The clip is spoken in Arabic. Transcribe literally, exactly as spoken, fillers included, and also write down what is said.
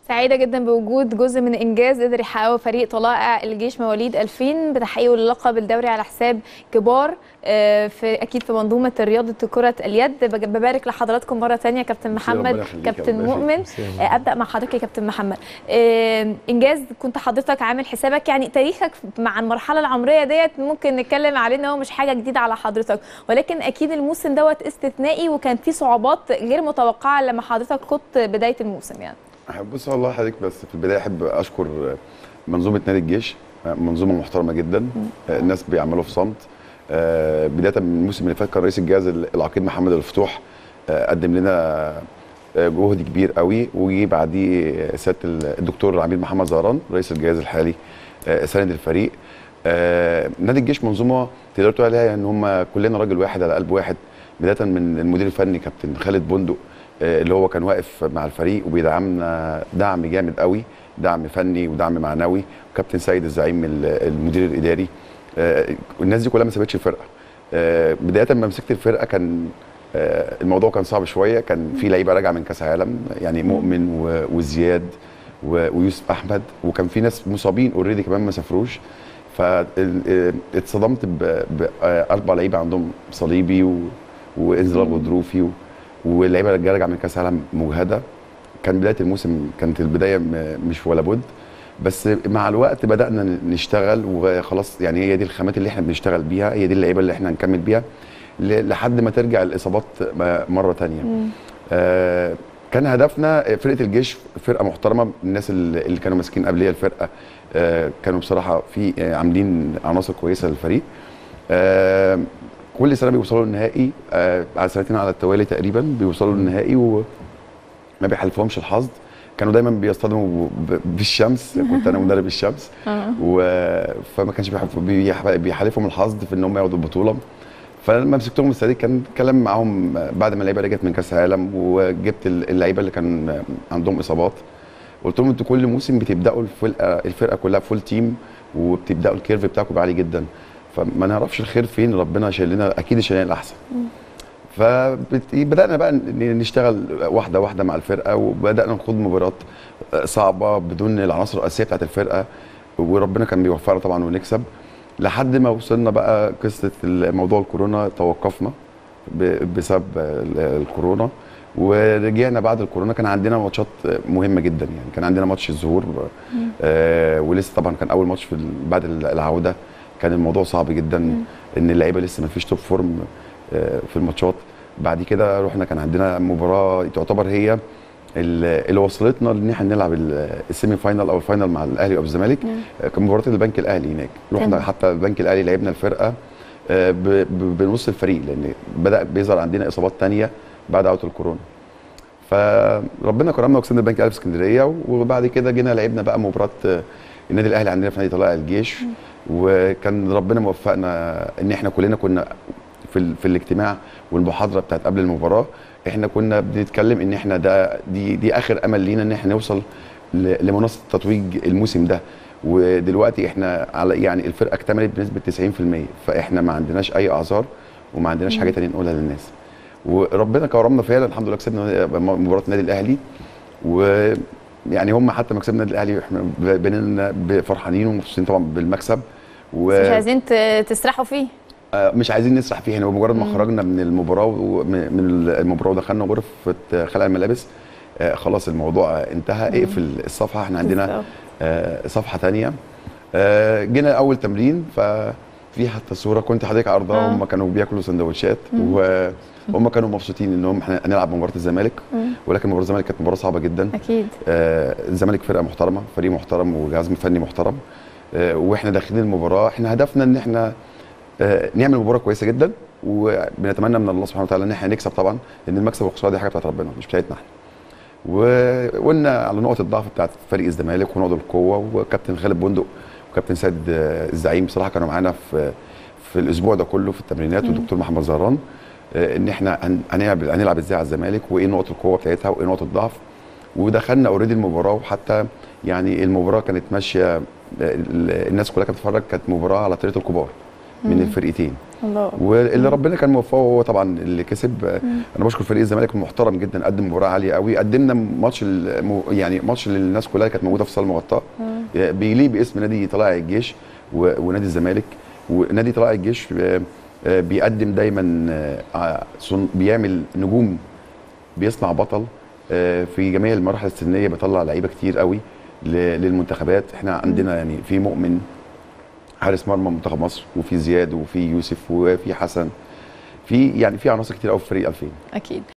سعيدة جدا بوجود جزء من إنجاز قدر يحققه فريق طلائع الجيش مواليد ألفين بتحقيقه للقب الدوري على حساب كبار في أكيد في منظومة رياضة كرة اليد. ببارك لحضراتكم مرة ثانية كابتن محمد كابتن مؤمن. أبدأ مع حضرتك يا كابتن محمد. إنجاز كنت حضرتك عامل حسابك، يعني تاريخك مع المرحلة العمرية ديت ممكن نتكلم عليه إن هو مش حاجة جديدة على حضرتك، ولكن أكيد الموسم دوت استثنائي وكان فيه صعوبات غير متوقعة لما حضرتك خضت بداية الموسم. يعني بص والله حضرتك، بس في البدايه احب اشكر منظومه نادي الجيش، منظومه محترمه جدا. الناس بيعملوا في صمت. بدايه من الموسم اللي فات كان رئيس الجهاز العقيد محمد الفتوح قدم لنا جهد كبير قوي، وجي بعديه سياده الدكتور العميد محمد زهران رئيس الجهاز الحالي ساند الفريق. نادي الجيش منظومه تقدر تقول عليها ان هم كلنا راجل واحد على قلب واحد، بدايه من المدير الفني كابتن خالد بندق اللي هو كان واقف مع الفريق وبيدعمنا دعم جامد قوي، دعم فني ودعم معنوي، وكابتن سيد الزعيم المدير الاداري. الناس دي كلها ما سابتش الفرقه. بدايه ما مسكت الفرقه كان الموضوع كان صعب شويه، كان في لعيبه راجعه من كاس عالم، يعني مؤمن وزياد ويوسف احمد، وكان في ناس مصابين اوريدي كمان ما سافروش. فاتصدمت باربع لعيبه عندهم صليبي وانزلاق غضروفي، واللعيبه راجعه من كاس عالم مجهده. كان بدايه الموسم كانت البدايه مش ولا بد، بس مع الوقت بدانا نشتغل وخلاص. يعني هي دي الخامات اللي احنا بنشتغل بيها، هي دي اللعيبه اللي احنا هنكمل بيها لحد ما ترجع الاصابات مره ثانيه. آه كان هدفنا فرقه الجيش فرقه محترمه. الناس اللي كانوا ماسكين قبليه الفرقه آه كانوا بصراحه في عاملين عناصر كويسه للفريق. آه كل سنه بيوصلوا للنهائي، آه على سنتين على التوالي تقريبا بيوصلوا للنهائي وما بيحالفهمش الحظ. كانوا دايما بيصطدموا بالشمس، كنت انا مدرب الشمس، و... فما كانش بيحالفهم الحظ في ان هم ياخدوا البطوله. فلما مسكتهم السنه دي كان كلام معاهم بعد ما اللعيبه رجعت من كاس العالم، وجبت اللعيبه اللي كان عندهم اصابات، قلت لهم انتوا كل موسم بتبداوا الفرقه الفرقه كلها فول تيم، وبتبداوا الكيرف بتاعكم عالي جدا، فما نعرفش الخير فين، ربنا شايل لنا اكيد شايل لنا الاحسن. فبدانا بقى نشتغل واحده واحده مع الفرقه، وبدانا نخوض مباريات صعبه بدون العناصر الاساسيه بتاعت الفرقه، وربنا كان بيوفقنا طبعا ونكسب لحد ما وصلنا بقى قصه موضوع الكورونا. توقفنا بسبب الكورونا، ورجعنا بعد الكورونا. كان عندنا ماتشات مهمه جدا، يعني كان عندنا ماتش الظهور آه ولسه طبعا كان اول ماتش في بعد العوده. كان الموضوع صعب جدا مم. ان اللعيبه لسه ما فيش توب فورم آه في الماتشات. بعد كده رحنا كان عندنا مباراه تعتبر هي اللي وصلتنا ان احنا نلعب السيمي فاينال او الفاينال مع الاهلي او الزمالك. كان مباراه البنك الاهلي هناك، رحنا حتى البنك الاهلي لعبنا الفرقه بنص الفريق، لان بدا بيظهر عندنا اصابات ثانيه بعد عوده الكورونا. فربنا كرمنا وكسبنا البنك الاهلي في اسكندريه، وبعد كده جينا لعبنا بقى مباراه النادي الاهلي عندنا في نادي طلائع الجيش. وكان ربنا موفقنا ان احنا كلنا كنا في, في الاجتماع والمحاضره بتاعت قبل المباراه، احنا كنا بنتكلم ان احنا ده دي دي اخر امل لينا ان احنا نوصل لمنصه تتويج الموسم ده. ودلوقتي احنا على يعني الفرقه اكتملت بنسبه تسعين في المية، فاحنا ما عندناش اي اعذار وما عندناش حاجه ثانيه نقولها للناس. وربنا كرمنا فعلا الحمد لله، كسبنا مباراه النادي الاهلي. ويعني هم حتى ما كسبنا النادي الاهلي احنا بيننا فرحانين ومبسوطين طبعا بالمكسب، و... مش عايزين تسرحوا فيه. مش عايزين نسرح فيه. احنا بمجرد ما خرجنا من المباراه من المباراه ودخلنا غرفه خلع الملابس خلاص الموضوع انتهى. مم. اقفل الصفحه، احنا عندنا آه صفحه ثانيه. آه جينا اول تمرين ففي حتى صوره كنت حضرتك عرضها، آه. هم كانوا بياكلوا سندوتشات وهم كانوا مبسوطين انهم احنا هنلعب مباراه الزمالك. مم. ولكن مباراه الزمالك كانت مباراه صعبه جدا اكيد. آه الزمالك فرقه محترمه، فريق محترم وجهاز فني محترم. آه واحنا داخلين المباراه احنا هدفنا ان احنا آه نعمل مباراه كويسه جدا، وبنتمنى من الله سبحانه وتعالى ان احنا نكسب طبعا، لان المكسب والخساره دي حاجه بتاعت ربنا مش بتاعتنا احنا. وقلنا على نقط الضعف بتاعت فريق الزمالك ونقط القوه، وكابتن خالد بندق وكابتن سيد الزعيم بصراحه كانوا معانا في في الاسبوع ده كله في التمرينات، والدكتور محمد زهران ان احنا هنلعب هنلعب ازاي على الزمالك، وايه نقط القوه بتاعتها وايه نقط الضعف. ودخلنا اوريدي المباراه، وحتى يعني المباراه كانت ماشيه، الناس كلها كانت بتتفرج، كانت مباراه على طريقه الكبار من الفرقتين. الله. واللي ربنا كان موفقه هو طبعا اللي كسب. انا بشكر فريق الزمالك المحترم جدا، قدم مباراه عاليه قوي، قدمنا ماتش المو... يعني ماتش للناس كلها كانت موجوده في الصاله المغطاه بيليق باسم نادي طلائع الجيش و... ونادي الزمالك. ونادي طلائع الجيش بيقدم دايما صن... بيعمل نجوم، بيصنع بطل في جميع المراحل السنيه، بيطلع لعيبه كتير قوي للمنتخبات. احنا عندنا يعني في مؤمن حارس مرمى منتخب مصر، وفي زياد وفي يوسف وفي حسن، في يعني في عناصر كتير قوي في فريق ألفين. اكيد.